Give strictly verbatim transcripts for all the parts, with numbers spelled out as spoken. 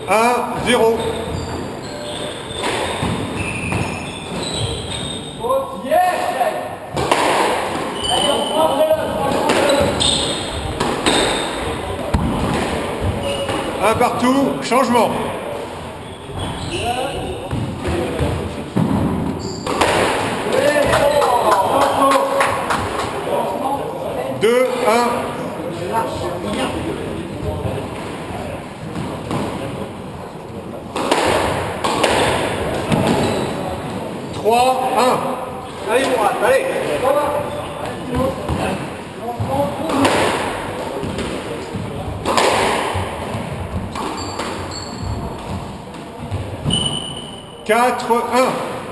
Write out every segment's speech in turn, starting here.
un zéro. Un partout, changement. Deux, un. Trois, un. Allez, Mourad, allez. Quatre, un.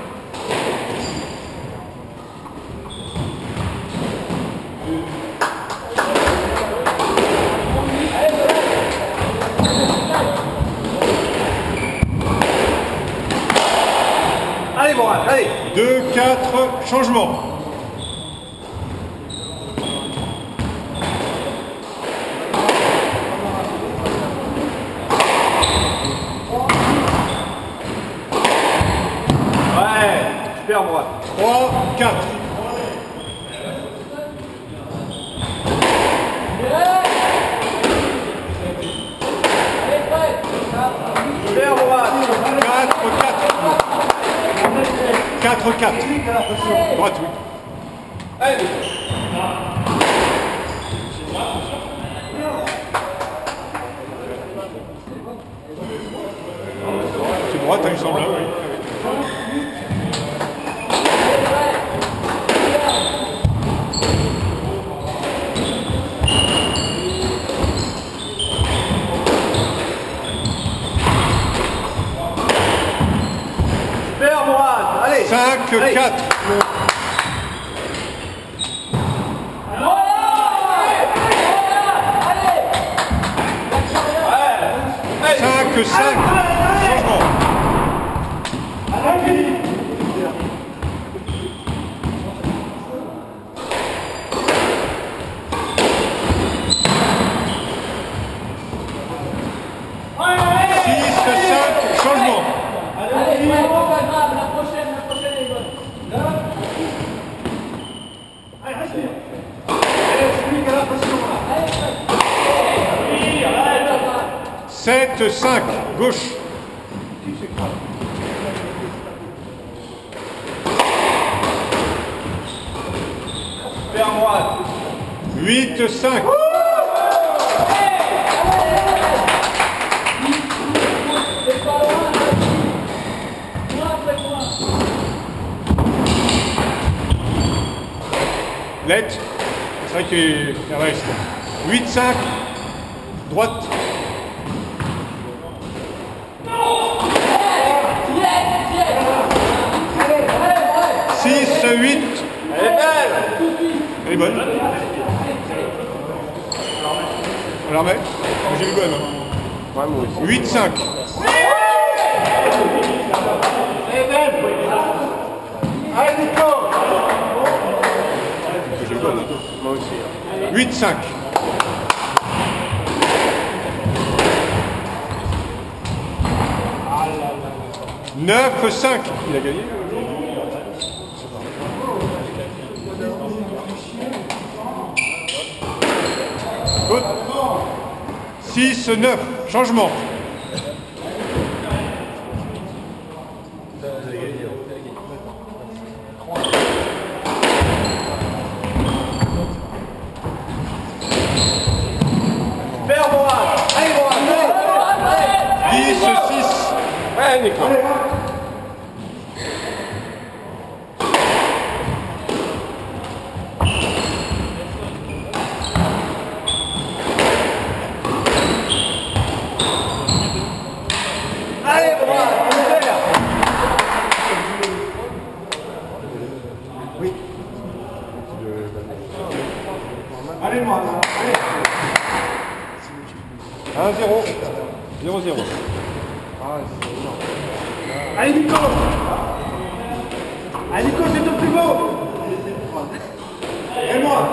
Allez, Mourad, allez. Deux, quatre, changement. Super, Mourad. Trois, quatre. Super, Mourad. Quatre, quatre. Quatre, quatre. Droite, oui. Allez. C'est droite, il me semble, hein, oui. Super, Mourad. Allez. Cinq, quatre. Cinq, cinq. Changement. Six, cinq, changement. Allez, ouais, bon, pas grave, la prochaine, la prochaine est bonne. Allez, respire. Allez, explique à la pression. Sept, cinq, gauche. Super, Mourad. Huit, cinq. Lettre. C'est vrai qu'il reste. Huit, cinq. Droite. Six, huit. Elle est belle. Elle est bonne. On la remet. J'ai eu bonne. Ouais, moi aussi. Huit, cinq. Elle est belle. Allez, Nico. J'ai eu bonne. Moi aussi. Huit, cinq. Neuf, cinq. Il a gagné. Good. Six, neuf. Changement. Super, Mourad. Allez, Mourad. Allez. Dix, six. Ouais, Nico. Allez, Mourad. Super. Oui. Allez, Mourad. Allez. un zéro. zéro zéro. Allez, Nico. Allez, Nico, c'est ton plus beau. Et moi.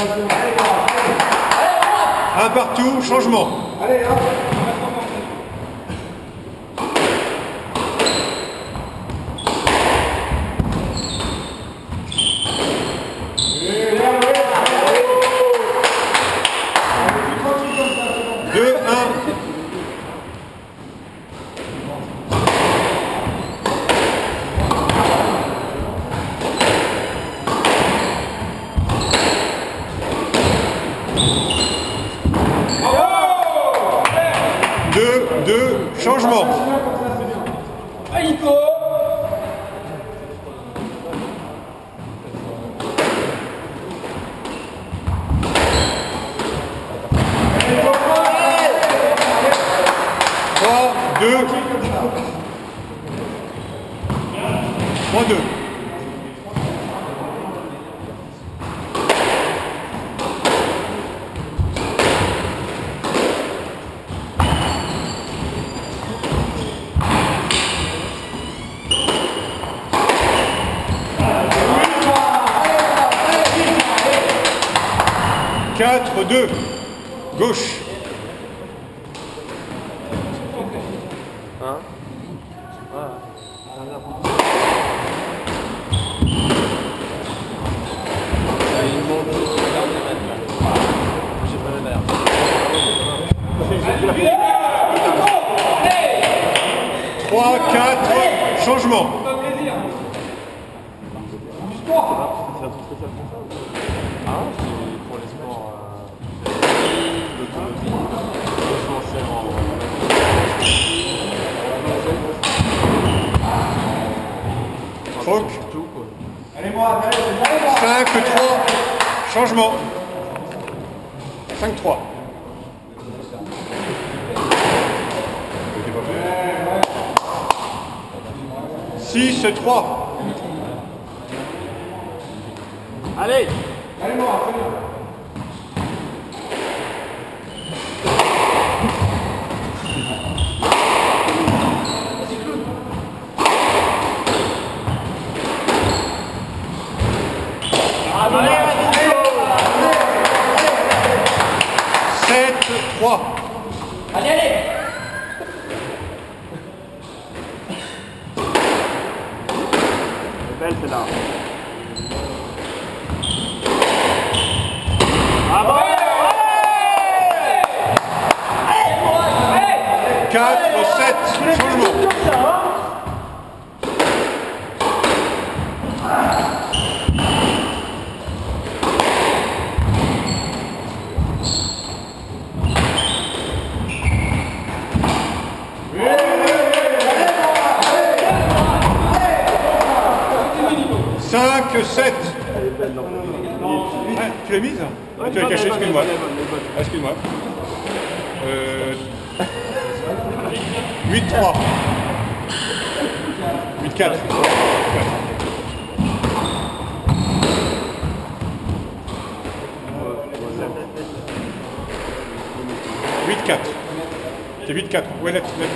Un partout, changement. Allez, hop. deux un. deux deux, changement. Nico. trois deux. trois deux. quatre deux. Gauche. trois quatre. Changement. Troc. Allez, moi, allez, cinq trois. Changement. cinq trois. six trois. Allez. allez, moi, allez. sept trois. Allez, allez. C'est belle, celle-là. quatre sept. Changement. cinq sept. Ah, tu l'as mise? Ah, tu l'as caché, excuse-moi. Ah, excuse-moi. Euh... huit trois. huit quatre. huit quatre. C'est huit quatre. Ouais, net, net.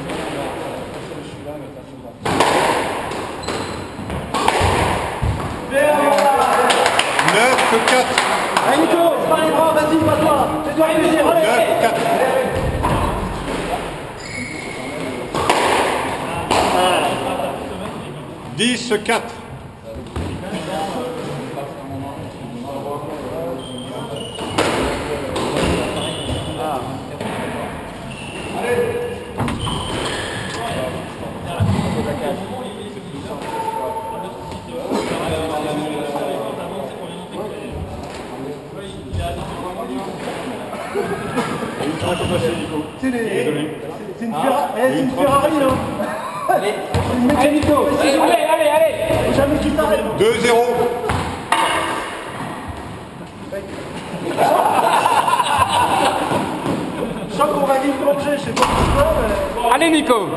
neuf quatre. Allez, Nico, c'est pas les bras, vas-y, pas toi. C'est toi, plaisir. neuf quatre. dix quatre. C'est les... C'est une Ferrari, c'est une Ferrari, hein. Allez, allez, Nico. Allez, allez, allez. Faut jamais qu'il t'arrête. deux zéro. Je sens qu'on va vite manger, je sais pas pourquoi, mais... Allez, Nico.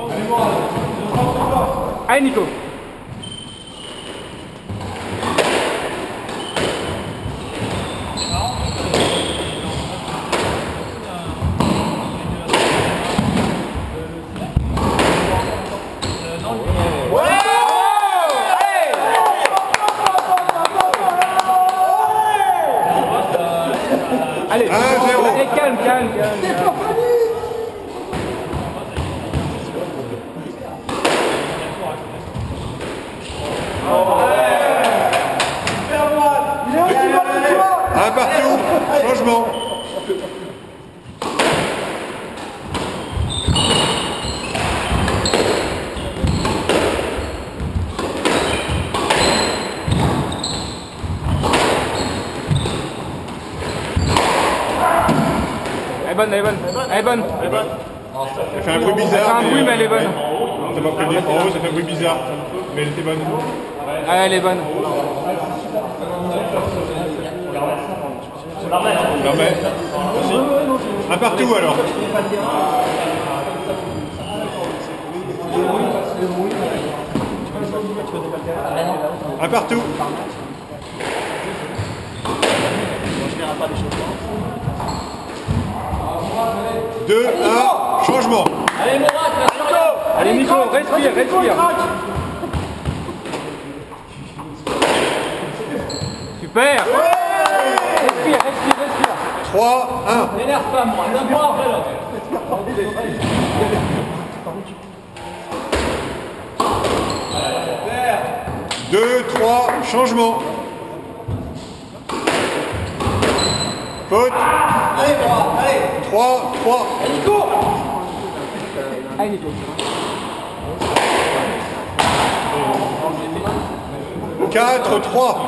Allez, Nico. Allez. un zéro. Allez, calme, calme, calme. Il est aussi bon que toi. Un partout. Changement. Elle est bonne, elle est bonne. Elle est bonne. Ça fait un bruit bizarre. Ça fait un bruit, mais elle est bonne. euh, T'as pas pris le dire. En haut, ça fait un bruit bizarre. Mais elle était bonne. Ah, elle est bonne. L'armée. Un partout alors. Un partout. Deux, un, changement. Allez, Morat, allez, Nico, respire, respire. Super. Respire, respire, respire. Trois, un. N'énerve pas, moi. D'un point après l'autre. Deux, trois, changement. Faute. Allez, Morat, allez. Trois, trois. Nico. Allez, Nico. Quatre, trois.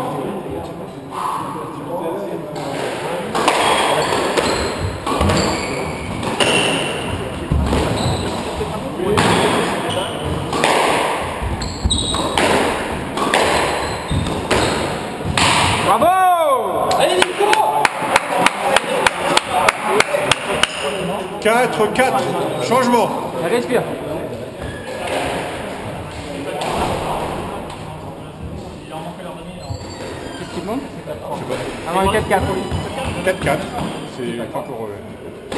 Bravo. Allez, Nico. Quatre, quatre, changement. Respire. Qu'est-ce qui te manque? Ah non, quatre quatre. Quatre, quatre. C'est pas pour eux.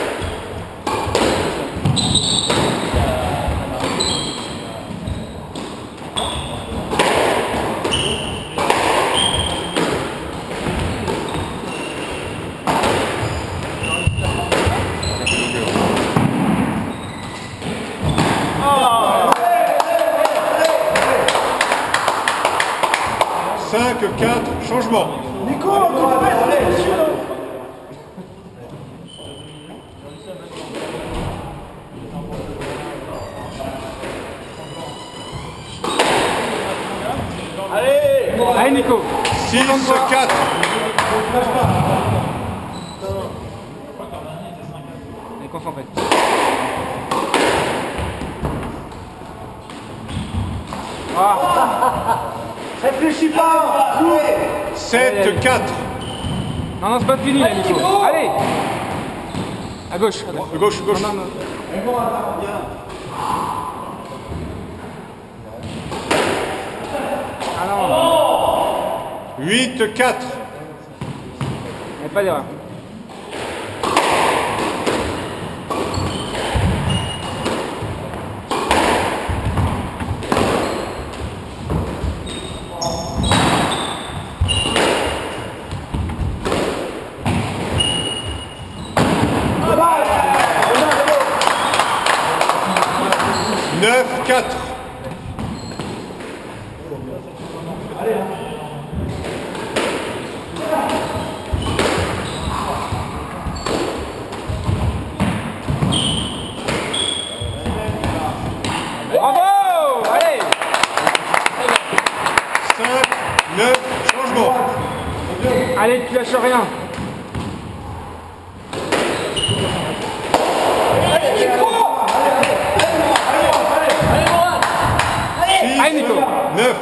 Cinq, quatre, changement. Nico, tu le fais, allez, monsieur. Allez, Nico. Six, quatre. Allez, concentré. Réfléchis pas. Jouez. Sept, quatre. Non, non, c'est pas fini, là, Nico. Allez. À gauche. À gauche. Gauche, gauche. Non, non, non. Ah non. Huit, quatre. Il n'y a pas d'erreur. Neuf, quatre. Bravo. Allez. Cinq, neuf, changement. Allez, tu lâches rien. Allez, Nico. Neuf.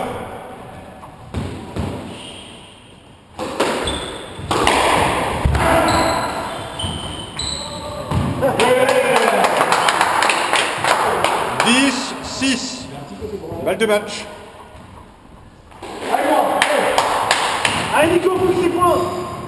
Dix, six. Balle de match. Allez, Nico, bouge ses points.